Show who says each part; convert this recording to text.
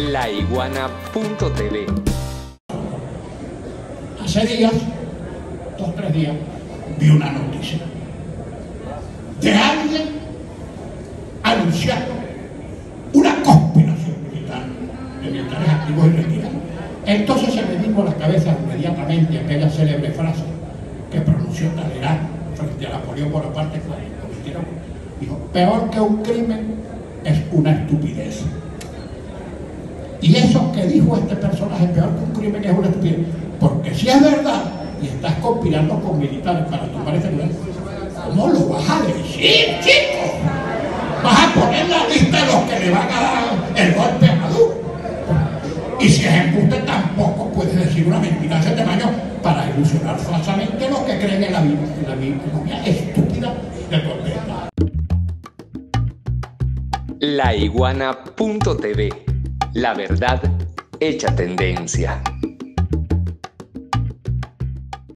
Speaker 1: laiguana.tv.
Speaker 2: Hace días, 2 o 3 días, vi una noticia de alguien anunciando una conspiración militar de militares activos y retirados. Entonces se me vino a la cabeza inmediatamente aquella célebre frase que pronunció Talleyrand frente a Napoleón Bonaparte cuando cometieron. Dijo: peor que un crimen es una estupidez. Y eso que dijo este personaje, peor que un crimen es una estupidez, porque si es verdad y estás conspirando con militares para tomar ese lugar, ¿cómo lo vas a decir, chico? Vas a poner la lista de los que le van a dar el golpe a Maduro. Y si es embuste, tampoco puedes decir una mentira de ese tamaño para ilusionar falsamente los que creen en la vida estúpida del golpe.
Speaker 1: laiguana.tv. La verdad hecha tendencia.